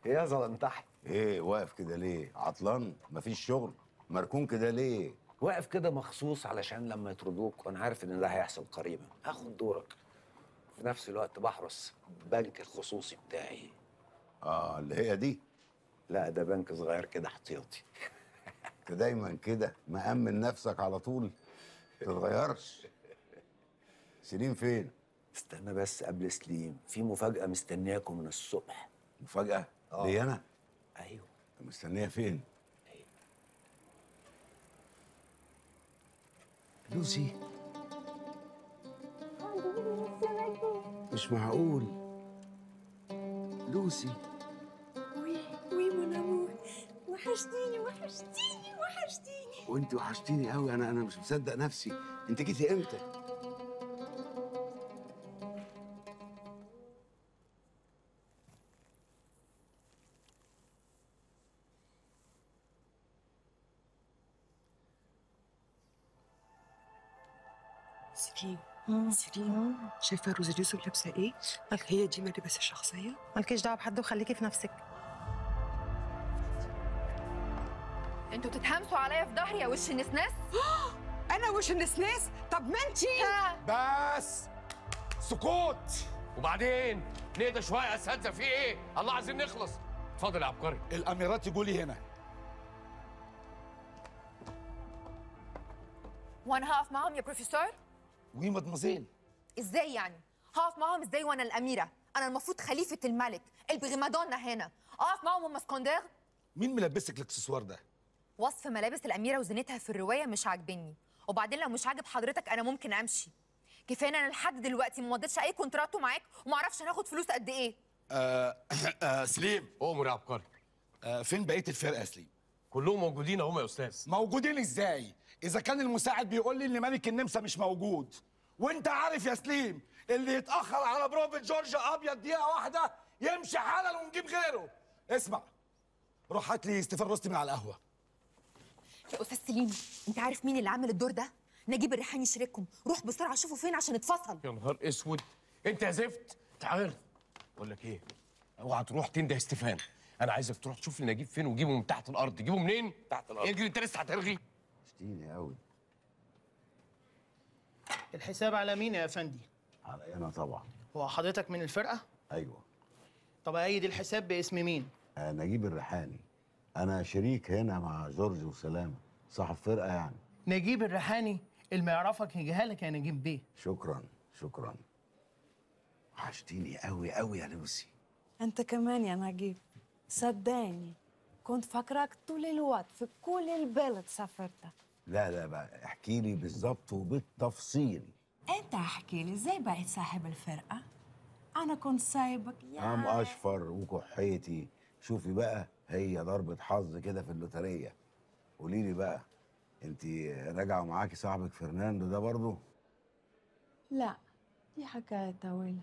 يا زلمتحت. ايه واقف كده ليه؟ عطلان؟ مفيش شغل؟ مركون كده ليه؟ واقف كده مخصوص علشان لما يطردوك وانا عارف ان ده هيحصل قريبا اخد دورك. في نفس الوقت بحرس البنك الخصوصي بتاعي. اه اللي هي دي. لا ده بنك صغير كده احتياطي. انت دايما كده مأمن نفسك على طول، متتغيرش. سليم فين؟ استنى بس قبل سليم، في مفاجأة مستنياكم من الصبح. مفاجأة؟ ليه انا؟ ايوه. مستنية فين؟ لوسي؟ مش معقول. لوسي وي وي مون امور، وحشتيني وحشتيني وحشتيني. وانت وحشتيني قوي، انا مش مصدق نفسي. انت جيتي امتى؟ سيرين سيرين، شايفه روز اليوسف لابسه ايه؟ مالك هي دي ملابس الشخصيه؟ مالكيش دعوه بحد وخليكي في نفسك. انتوا تتهمسوا عليا في ظهري يا وش النسناس؟ انا وش النسناس؟ طب ما انتي. بس سكوت. وبعدين نهدى شويه يا اساتذه، في ايه؟ الله عايزين نخلص. اتفضل يا عبقري. الاميرات يقولي هنا. وانا هقف معاهم يا بروفيسور؟ وي مدمزيل. ازاي يعني؟ هقف معاهم ازاي وانا الاميره؟ انا المفروض خليفه الملك، البريمادونا هنا، اقف معاهم هم اسكندر؟ مين ملبسك الاكسسوار ده؟ وصف ملابس الاميره وزينتها في الروايه مش عاجبني، وبعدين لو مش عاجب حضرتك انا ممكن امشي. كفايه انا لحد دلوقتي ما مضيتش اي كونتراتو معاك وما اعرفش هناخد فلوس قد ايه. سليم. امر يا عبقري. فين بقيه الفرقه يا سليم؟ كلهم موجودين اهم يا استاذ. موجودين ازاي؟ اذا كان المساعد بيقول لي ان ملك النمسا مش موجود، وانت عارف يا سليم اللي يتاخر على بروفة جورج ابيض دقيقه واحده يمشي حالا ونجيب غيره. اسمع، روح هات لي ستيفان روستي من على القهوه. يا استاذ سليم، انت عارف مين اللي عامل الدور ده؟ نجيب الريحاني شريككم، روح بسرعه شوفوا فين عشان اتفصل. يا نهار اسود، انت يا زفت. تعال بقول لك ايه، اوعى تروح تنده ستيفان. انا عايزك تروح تشوف لي نجيب فين وجيبه من تحت الارض. تجيبه منين؟ تحت الارض. اجري، انت لسه هترغي. وحشتيني قوي. الحساب على مين يا افندي؟ على انا طبعا. هو حضرتك من الفرقه؟ ايوه. طب ايد الحساب باسم مين؟ نجيب الريحاني. انا شريك هنا مع جورج وسلامه، صاحب فرقه يعني. نجيب الريحاني، اللي ما يعرفك يجيها لك يا نجيب بيه. شكرا شكرا. وحشتيني قوي قوي يا لوسي. انت كمان يا نجيب، صدقني كنت فاكراك طول الوقت في كل البلد سافرتك. لا بقى احكي لي بالظبط وبالتفصيل. انت احكي لي ازاي بقيت صاحب الفرقه؟ انا كنت سايبك يا عم اشفر وكحيتي. شوفي بقى، هي ضربة حظ كده في اللوترية. قولي لي بقى، انت راجعه معاكي صاحبك فرناندو ده برضه؟ لا، دي حكايه طويله.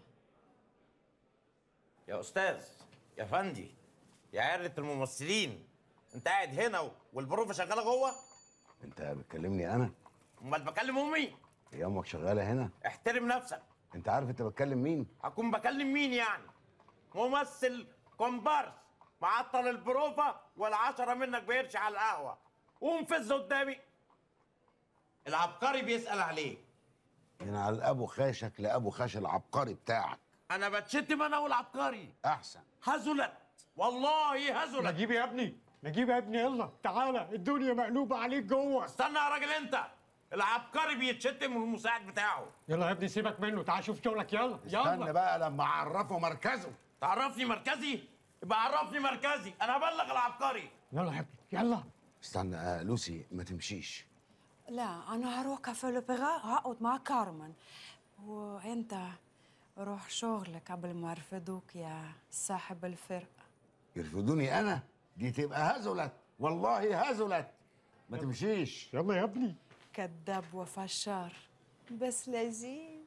يا استاذ، يا فندي، يا عرة الممثلين، انت قاعد هنا والبروفه شغاله جوه؟ انت بتكلمني انا؟ امال بكلم امي. هي امك شغاله هنا؟ احترم نفسك. انت عارف انت بتكلم مين؟ هكون بكلم مين يعني؟ ممثل كومبارس معطل البروفه والعشرة منك بيرش على القهوه. قوم فز قدامي. العبقري بيسأل عليك. هنا على ابو خاشك لابو خاش العبقري بتاعك. انا بتشتم انا والعبقري. احسن. هزلت والله هزلت. نجيب يا ابني، نجيب يا ابني، يلا تعالى، الدنيا مقلوبه عليك جوه. استنى يا راجل انت، العبقري بيتشتم والمساعد بتاعه. يلا يا ابني سيبك منه، تعال شوف شغلك. يلا استنى بقى لما اعرفه مركزه. تعرفني مركزي؟ يبقى عرفني مركزي، انا هبلغ العبقري. يلا يا ابني يلا. استنى لوسي ما تمشيش. لا، انا هروح كافيه لوبيرا هقعد مع كارمن، وانت روح شغلك قبل ما يرفدوك يا صاحب الفرقه. يرفضوني انا؟ دي تبقى هزلت، والله هزلت. ما تمشيش. يلا يا ابني. كذاب وفشار بس لذيذ.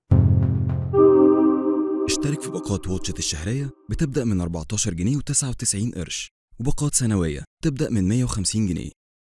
اشترك في باقات واتشت الشهرية بتبدأ من 14 جنيه و99 قرش، وباقات سنوية تبدأ من 150 جنيه.